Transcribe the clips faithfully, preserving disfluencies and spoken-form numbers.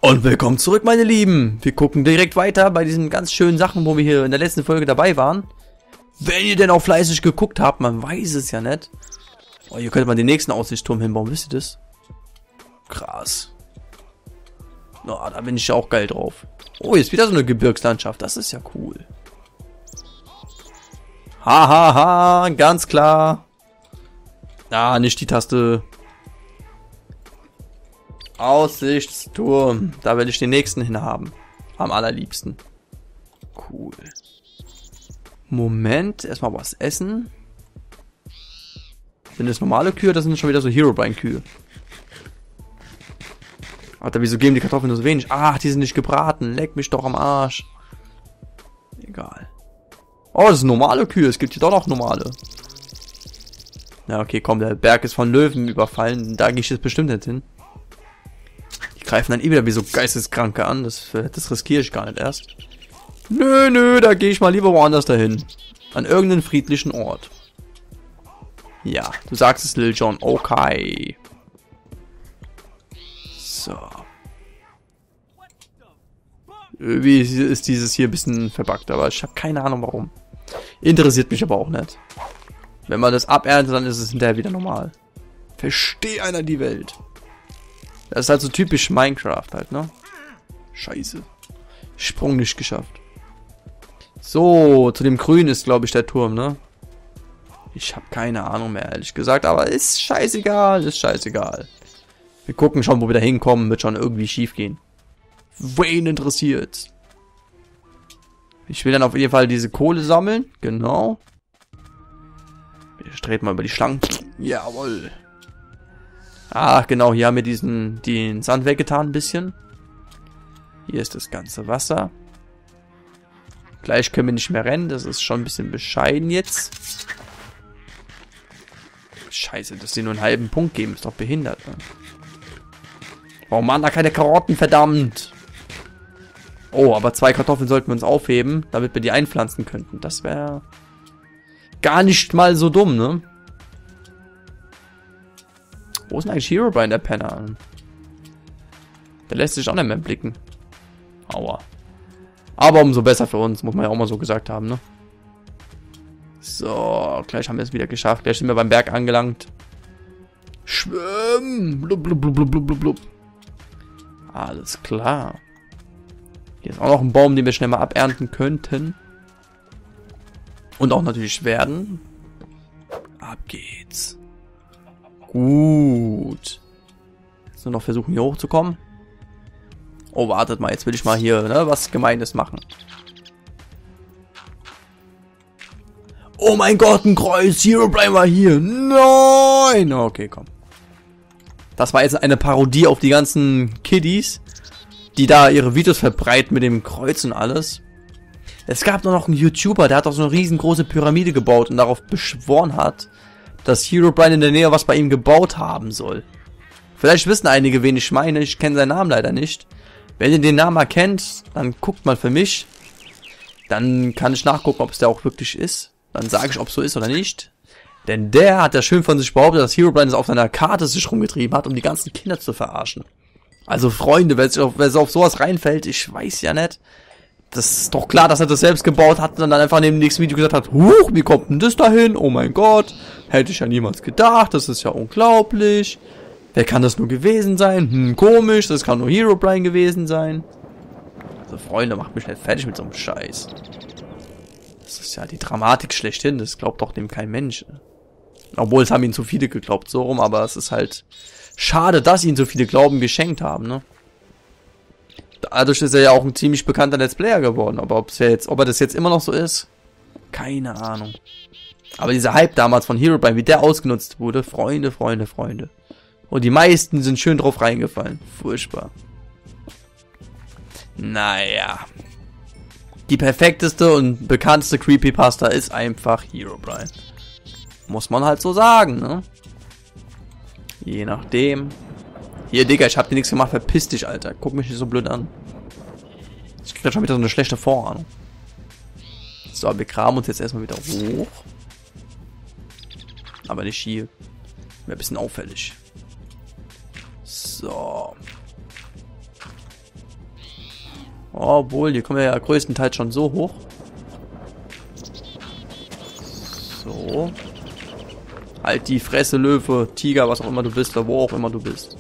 Und willkommen zurück, meine Lieben. Wir gucken direkt weiter bei diesen ganz schönen Sachen, wo wir hier in der letzten Folge dabei waren. Wenn ihr denn auch fleißig geguckt habt, man weiß es ja nicht. Oh, hier könnte man den nächsten Aussichtsturm hinbauen, wisst ihr das? Krass. Na, oh, da bin ich ja auch geil drauf. Oh, jetzt wieder so eine Gebirgslandschaft, das ist ja cool. Hahaha, ha, ha, ganz klar. Ah, nicht die Taste. Aussichtsturm. Da will ich den nächsten hinhaben. Am allerliebsten. Cool. Moment, erstmal was essen. Sind das normale Kühe? Das sind schon wieder so Herobrine-Kühe. Alter, wieso geben die Kartoffeln nur so wenig? Ach, die sind nicht gebraten. Leck mich doch am Arsch. Egal. Oh, das sind normale Kühe. Es gibt hier doch noch normale. Ja, okay, komm, der Berg ist von Löwen überfallen. Da gehe ich jetzt bestimmt nicht hin. Die greifen dann eh wieder wie so Geisteskranke an. Das, das riskiere ich gar nicht erst. Nö, nö, da gehe ich mal lieber woanders dahin. An irgendeinen friedlichen Ort. Ja, du sagst es, Lil Jon. Okay. So. Irgendwie ist dieses hier ein bisschen verbuggt, aber ich habe keine Ahnung warum. Interessiert mich aber auch nicht. Wenn man das aberntet, dann ist es hinterher wieder normal. Versteh einer die Welt. Das ist halt so typisch Minecraft halt, ne? Scheiße. Sprung nicht geschafft. So, zu dem Grün ist, glaube ich, der Turm, ne? Ich habe keine Ahnung mehr, ehrlich gesagt, aber ist scheißegal, ist scheißegal. Wir gucken schon, wo wir da hinkommen, wird schon irgendwie schief gehen. Wen interessiert's? Ich will dann auf jeden Fall diese Kohle sammeln, genau. Ich drehe mal über die Schlangen. Jawohl. Ach, genau, hier haben wir diesen, den Sand weggetan ein bisschen. Hier ist das ganze Wasser. Gleich können wir nicht mehr rennen, das ist schon ein bisschen bescheiden jetzt. Scheiße, dass die nur einen halben Punkt geben, ist doch behindert. Ne? Warum waren da keine Karotten, verdammt? Oh, aber zwei Kartoffeln sollten wir uns aufheben, damit wir die einpflanzen könnten. Das wäre gar nicht mal so dumm, ne? Wo ist denn eigentlich Herobrine, der Penner? Der lässt sich auch nicht mehr blicken. Aua. Aber umso besser für uns, muss man ja auch mal so gesagt haben, ne? So, gleich haben wir es wieder geschafft. Gleich sind wir beim Berg angelangt. Schwimmen! Blub, blub, blub, blub, blub, blub. Alles klar. Hier ist auch noch ein Baum, den wir schnell mal abernten könnten. Und auch natürlich werden. Ab geht's. Gut. Jetzt nur noch versuchen, hier hochzukommen. Oh, wartet mal. Jetzt will ich mal hier ne, was Gemeines machen. Oh mein Gott, ein Kreuz. Herobrine war hier. Nein. Okay, komm. Das war jetzt eine Parodie auf die ganzen Kiddies, die da ihre Videos verbreiten mit dem Kreuz und alles. Es gab noch einen YouTuber, der hat auch so eine riesengroße Pyramide gebaut und darauf beschworen hat, dass Herobrine in der Nähe was bei ihm gebaut haben soll. Vielleicht wissen einige, wen ich meine. Ich kenne seinen Namen leider nicht. Wenn ihr den Namen erkennt, dann guckt mal für mich. Dann kann ich nachgucken, ob es der auch wirklich ist. Dann sage ich, ob es so ist oder nicht. Denn der hat ja schön von sich behauptet, dass Herobrine es auf seiner Karte sich rumgetrieben hat, um die ganzen Kinder zu verarschen. Also Freunde, wer es auf, auf sowas reinfällt, ich weiß ja nicht. Das ist doch klar, dass er das selbst gebaut hat und dann einfach in dem nächsten Video gesagt hat, huch, wie kommt denn das dahin? Oh mein Gott, hätte ich ja niemals gedacht, das ist ja unglaublich. Wer kann das nur gewesen sein? Hm, komisch, das kann nur Herobrine gewesen sein. Also Freunde, macht mich nicht fertig mit so einem Scheiß. Das ist ja die Dramatik schlechthin, das glaubt doch dem kein Mensch. Obwohl, es haben ihn zu viele geglaubt, so rum, aber es ist halt schade, dass ihn so viele Glauben geschenkt haben, ne? Dadurch ist er ja auch ein ziemlich bekannter Let's Player geworden, aber ob's ja jetzt, ob er das jetzt immer noch so ist, keine Ahnung. Aber dieser Hype damals von Herobrine, wie der ausgenutzt wurde, Freunde, Freunde, Freunde. Und die meisten sind schön drauf reingefallen. Furchtbar. Naja. Die perfekteste und bekannteste Creepypasta ist einfach Herobrine. Muss man halt so sagen, ne? Je nachdem. Hier, Digga, ich hab dir nichts gemacht. Verpiss dich, Alter. Guck mich nicht so blöd an. Ich krieg da schon wieder so eine schlechte Vorahnung. So, wir kramen uns jetzt erstmal wieder hoch. Aber nicht hier. Wäre ein bisschen auffällig. So. Obwohl, hier kommen wir ja größtenteils schon so hoch. So. Halt die Fresse, Löwe, Tiger, was auch immer du bist, oder wo auch immer du bist.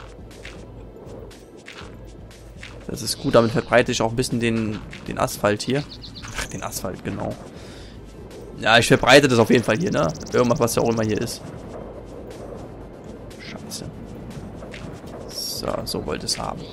Das ist gut, damit verbreite ich auch ein bisschen den, den Asphalt hier. Ach, den Asphalt, genau. Ja, ich verbreite das auf jeden Fall hier, ne? Irgendwas, was ja auch immer hier ist. Scheiße. So, so wollte es haben.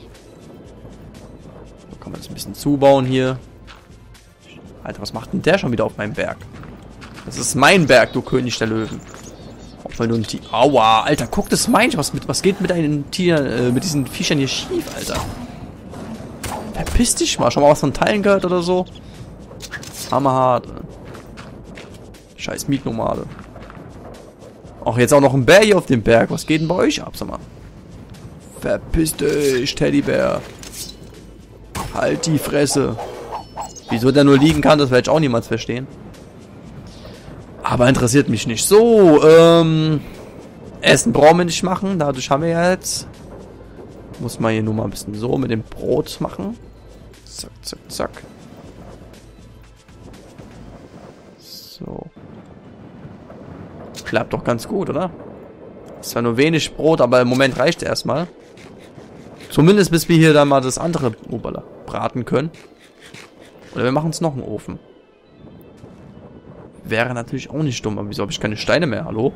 So kann man das ein bisschen zubauen hier. Alter, was macht denn der schon wieder auf meinem Berg? Das ist mein Berg, du König der Löwen. Auch wenn du ein Tier... Aua, Alter, guck, das meint was mit. Was geht mit deinen Tieren, äh, mit diesen Viechern hier schief, Alter? Verpiss dich mal. Schon mal was von Teilen gehört oder so? Hammerhart. Scheiß Mietnomade. Ach, jetzt auch noch ein Bär hier auf dem Berg. Was geht denn bei euch ab, sag mal? Verpiss dich, Teddybär. Halt die Fresse. Wieso der nur liegen kann, das werde ich auch niemals verstehen. Aber interessiert mich nicht. So, ähm... Essen brauchen wir nicht machen. Dadurch haben wir ja jetzt... Muss man hier nur mal ein bisschen so mit dem Brot machen. Zack, zack, zack. So. Klappt doch ganz gut, oder? Ist zwar nur wenig Brot, aber im Moment reicht erstmal. Zumindest bis wir hier dann mal das andere Obala braten können. Oder wir machen uns noch einen Ofen. Wäre natürlich auch nicht dumm, aber wieso habe ich keine Steine mehr? Hallo?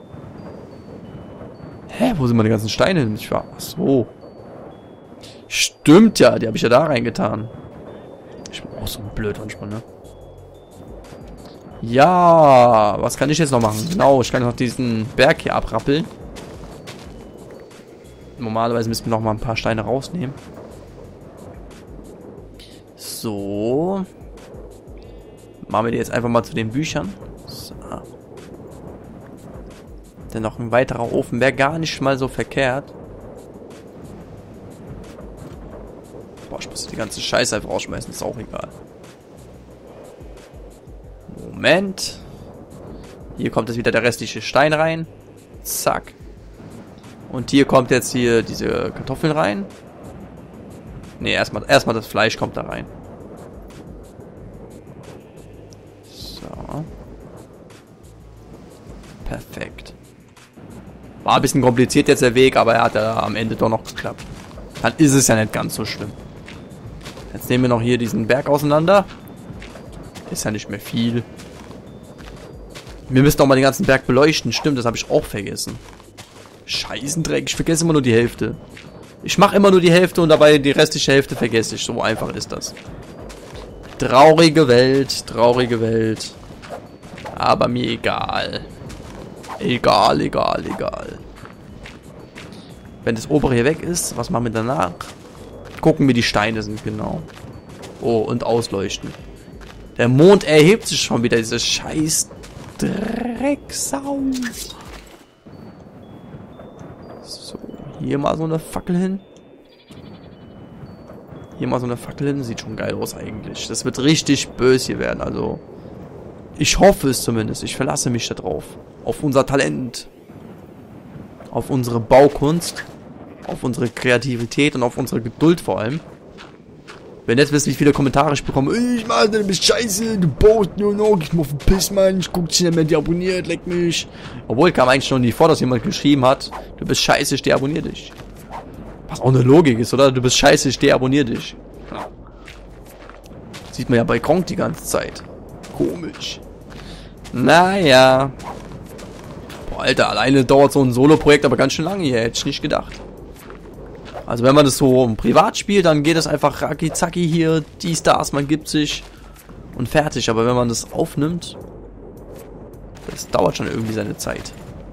Hä, wo sind meine ganzen Steine hin? Ich war... Ach so. Stimmt ja, die habe ich ja da reingetan. Ich bin auch so blöd manchmal, ne? Ja, was kann ich jetzt noch machen? Genau, ich kann noch diesen Berg hier abrappeln. Normalerweise müssen wir noch mal ein paar Steine rausnehmen. So. Machen wir die jetzt einfach mal zu den Büchern. So. Denn noch ein weiterer Ofen wäre gar nicht mal so verkehrt. Boah, ich muss die ganze Scheiße einfach rausschmeißen, ist auch egal. Moment. Hier kommt jetzt wieder der restliche Stein rein. Zack. Und hier kommt jetzt hier diese Kartoffeln rein. Ne, erstmal erstmal das Fleisch kommt da rein. So. Perfekt. War ein bisschen kompliziert jetzt der Weg, aber er hat ja am Ende doch noch geklappt. Dann ist es ja nicht ganz so schlimm. Jetzt nehmen wir noch hier diesen Berg auseinander. Ist ja nicht mehr viel. Wir müssen auch mal den ganzen Berg beleuchten. Stimmt, das habe ich auch vergessen. Scheißendreck, ich vergesse immer nur die Hälfte. Ich mache immer nur die Hälfte und dabei die restliche Hälfte vergesse ich. So einfach ist das. Traurige Welt, traurige Welt. Aber mir egal. Egal, egal, egal. Wenn das obere hier weg ist, was machen wir danach? Gucken, wie die Steine sind, genau. Oh, und ausleuchten. Der Mond erhebt sich schon wieder, diese scheiß Drecksau. So, hier mal so eine Fackel hin. Hier mal so eine Fackel hin. Sieht schon geil aus eigentlich. Das wird richtig böse hier werden, also... Ich hoffe es zumindest. Ich verlasse mich da drauf. Auf unser Talent. Auf unsere Baukunst. Auf unsere Kreativität und auf unsere Geduld vor allem. Wenn jetzt wisst, wie viele Kommentare ich bekomme. Ich mach, du bist scheiße, du baust nur noch, ich mach verpiss, Mann, ich guck schnell, wer die abonniert, leck mich. Obwohl kam eigentlich noch nie vor, dass jemand geschrieben hat, du bist scheiße, ich deabonniere dich. Was auch eine Logik ist, oder? Du bist scheiße, ich deabonniere dich. Ja. Sieht man ja bei Gronk die ganze Zeit. Komisch. Naja. Boah, Alter, alleine dauert so ein Solo-Projekt aber ganz schön lange hier, hätte ich nicht gedacht. Also wenn man das so privat spielt, dann geht das einfach racki zacki hier, die Stars, man gibt sich und fertig. Aber wenn man das aufnimmt, das dauert schon irgendwie seine Zeit.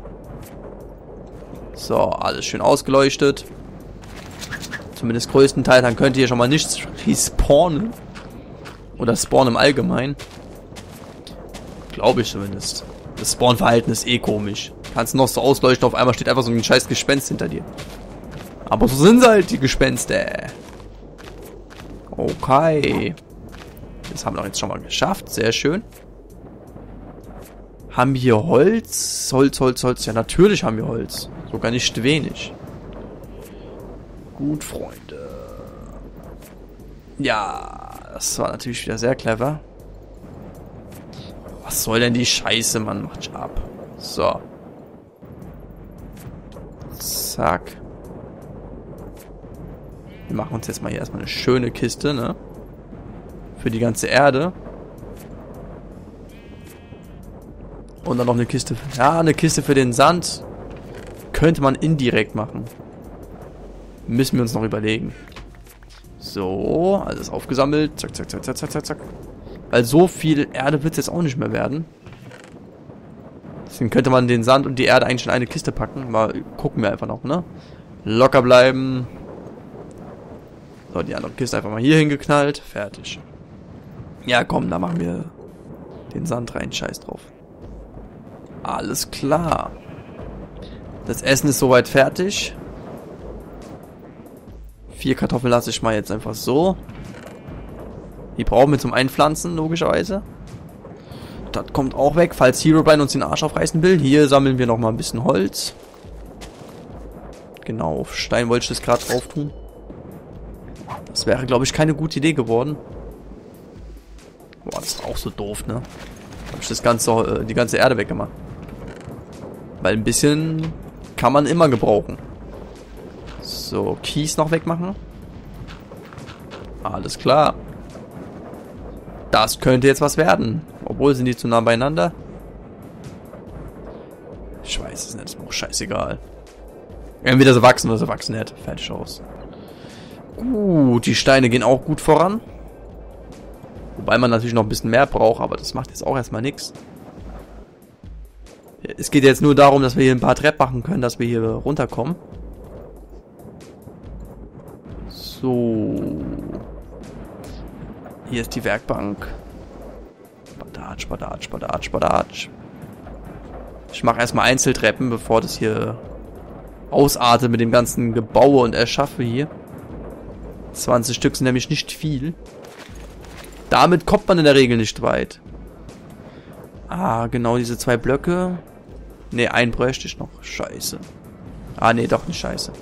So, alles schön ausgeleuchtet. Zumindest größtenteils, dann könnte hier schon mal nichts respawnen. Oder spawnen im Allgemeinen. Glaube ich zumindest. Das Spawnverhalten ist eh komisch. Kannst noch so ausleuchten, auf einmal steht einfach so ein scheiß Gespenst hinter dir. Aber so sind sie halt, die Gespenster. Okay. Das haben wir doch jetzt schon mal geschafft. Sehr schön. Haben wir hier Holz? Holz, Holz, Holz. Ja, natürlich haben wir Holz. Sogar nicht wenig. Gut, Freunde. Ja, das war natürlich wieder sehr clever. Was soll denn die Scheiße, Mann? Macht ab. So. Zack. Wir machen uns jetzt mal hier erstmal eine schöne Kiste, ne? Für die ganze Erde. Und dann noch eine Kiste. Für, ja, eine Kiste für den Sand. Könnte man indirekt machen. Müssen wir uns noch überlegen. So, alles aufgesammelt. Zack, zack, zack, zack, zack, zack, zack. Weil so viel Erde wird es jetzt auch nicht mehr werden. Deswegen könnte man den Sand und die Erde eigentlich in eine Kiste packen. Mal gucken wir einfach noch, ne? Locker bleiben. So, die andere Kiste einfach mal hier hingeknallt. Fertig. Ja, komm, da machen wir den Sand rein. Scheiß drauf. Alles klar. Das Essen ist soweit fertig. Vier Kartoffeln lasse ich mal jetzt einfach so. Die brauchen wir zum Einpflanzen, logischerweise. Das kommt auch weg, falls Herobrine uns den Arsch aufreißen will. Hier sammeln wir nochmal ein bisschen Holz. Genau, auf Stein wollte ich das gerade drauf tun. Das wäre, glaube ich, keine gute Idee geworden. Boah, das war auch so doof, ne? Habe ich das ganze, äh, die ganze Erde weggemacht. Weil ein bisschen kann man immer gebrauchen. So, Kies noch wegmachen. Alles klar. Das könnte jetzt was werden. Obwohl, sind die zu nah beieinander? Ich weiß es nicht, ist mir auch scheißegal. Entweder sie wachsen oder sie wachsen nicht. Fertig aus. Gut, die Steine gehen auch gut voran. Wobei man natürlich noch ein bisschen mehr braucht, aber das macht jetzt auch erstmal nichts. Es geht jetzt nur darum, dass wir hier ein paar Treppen machen können, dass wir hier runterkommen. So. Hier ist die Werkbank. Spadatsch, Spadatsch, Spadatsch, Spadatsch. Ich mache erstmal Einzeltreppen, bevor das hier ausartet mit dem ganzen Gebaue und Erschaffe hier. zwanzig Stück sind nämlich nicht viel. Damit kommt man in der Regel nicht weit. Ah, genau diese zwei Blöcke. Ne, einen bräuchte ich noch. Scheiße. Ah, ne, doch nicht scheiße.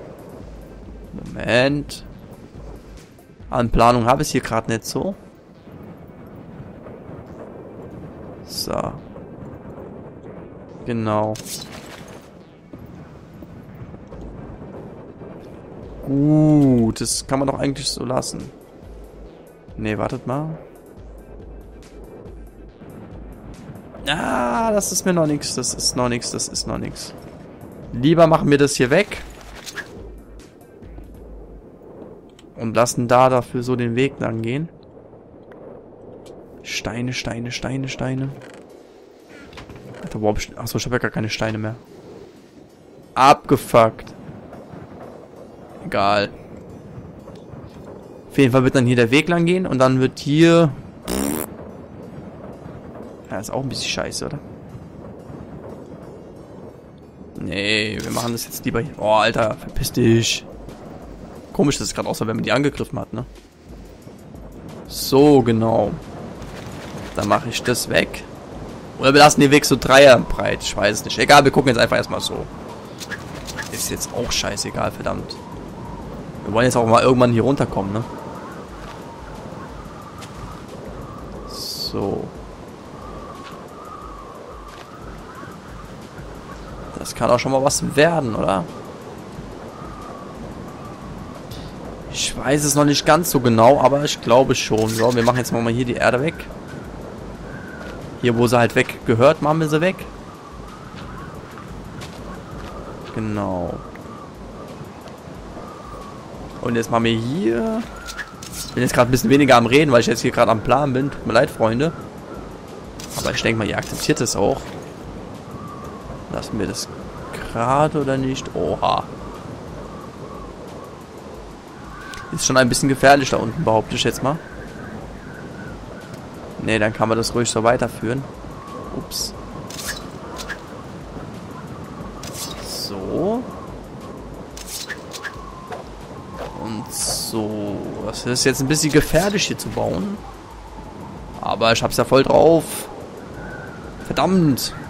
Moment. An Planung habe ich es hier gerade nicht so. So. Genau. Gut, das kann man doch eigentlich so lassen. Ne, wartet mal. Ah, das ist mir noch nichts, das ist noch nichts, das ist noch nichts. Lieber machen wir das hier weg. Und lassen da dafür so den Weg lang gehen. Steine, Steine, Steine, Steine. Alter, wo hab ich... Achso, ich habe ja gar keine Steine mehr. Abgefuckt. Egal. Auf jeden Fall wird dann hier der Weg lang gehen und dann wird hier... Ja, ist auch ein bisschen scheiße, oder? Nee, wir machen das jetzt lieber hier. Oh, Alter, verpiss dich. Komisch, das ist gerade auch so, wenn man die angegriffen hat, ne? So, genau. Dann mache ich das weg. Oder wir lassen den Weg so dreierbreit. Ich weiß es nicht. Egal, wir gucken jetzt einfach erstmal so. Ist jetzt auch scheißegal, verdammt. Wir wollen jetzt auch mal irgendwann hier runterkommen, ne? So. Das kann auch schon mal was werden, oder? Ich weiß es noch nicht ganz so genau, aber ich glaube schon. So, wir machen jetzt mal hier die Erde weg. Hier, wo sie halt weg gehört, machen wir sie weg. Genau. Und jetzt machen wir hier... Ich bin jetzt gerade ein bisschen weniger am Reden, weil ich jetzt hier gerade am Plan bin. Tut mir leid, Freunde. Aber ich denke mal, ihr akzeptiert es auch. Lassen wir das gerade oder nicht? Oha. Ist schon ein bisschen gefährlich da unten, behaupte ich jetzt mal. Ne, dann kann man das ruhig so weiterführen. Ups. So. Und so. Das ist jetzt ein bisschen gefährlich hier zu bauen. Aber ich hab's ja voll drauf. Verdammt.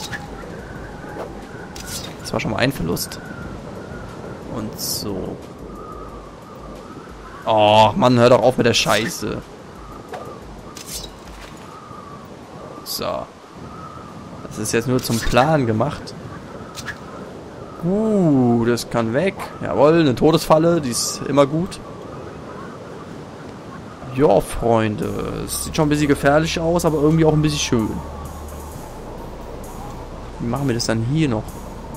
Das war schon mal ein Verlust. Und so. Oh, Mann, hör doch auf mit der Scheiße. So. Das ist jetzt nur zum Plan gemacht. Uh, das kann weg. Jawohl, eine Todesfalle, die ist immer gut. Ja, Freunde. Es sieht schon ein bisschen gefährlich aus, aber irgendwie auch ein bisschen schön. Wie machen wir das dann hier noch?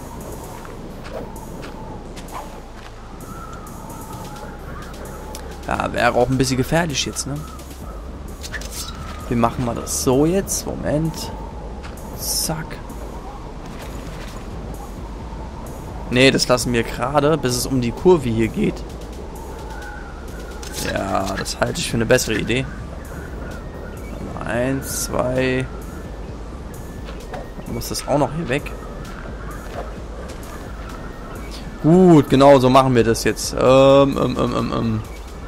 Ja, wäre auch ein bisschen gefährlich jetzt, ne? Wie machen wir das so jetzt? Moment. Zack. Ne, das lassen wir gerade, bis es um die Kurve hier geht. Ja, das halte ich für eine bessere Idee. Eins, zwei. Dann muss das auch noch hier weg. Gut, genau so machen wir das jetzt. Ähm, ähm, ähm, ähm, ähm.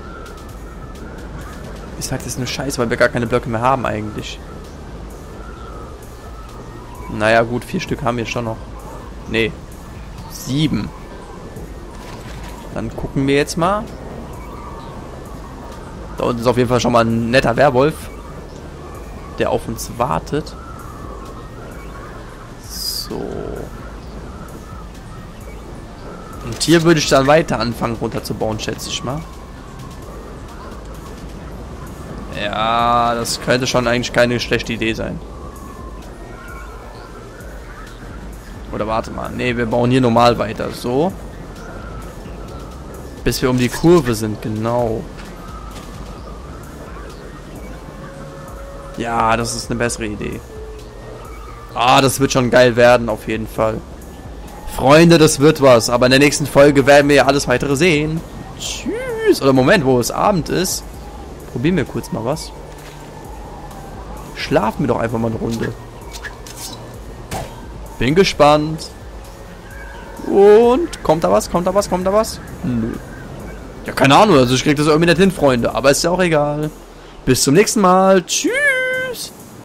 Ich sag, das ist nur Scheiße, weil wir gar keine Blöcke mehr haben eigentlich. Naja, gut, vier Stück haben wir schon noch. Nee. Sieben. Dann gucken wir jetzt mal. Da unten ist auf jeden Fall schon mal ein netter Werwolf, der auf uns wartet. So. Und hier würde ich dann weiter anfangen runterzubauen, schätze ich mal. Ja, das könnte schon eigentlich keine schlechte Idee sein. Oder warte mal. Ne, wir bauen hier normal weiter. So. Bis wir um die Kurve sind, genau. Ja, das ist eine bessere Idee. Ah, das wird schon geil werden, auf jeden Fall. Freunde, das wird was. Aber in der nächsten Folge werden wir ja alles weitere sehen. Tschüss. Oder Moment, wo es Abend ist. Probieren wir kurz mal was. Schlafen wir doch einfach mal eine Runde. Bin gespannt. Und kommt da was? Kommt da was? Kommt da was? Nö. Ja, keine Ahnung. Also ich krieg das irgendwie nicht hin, Freunde. Aber ist ja auch egal. Bis zum nächsten Mal. Tschüss.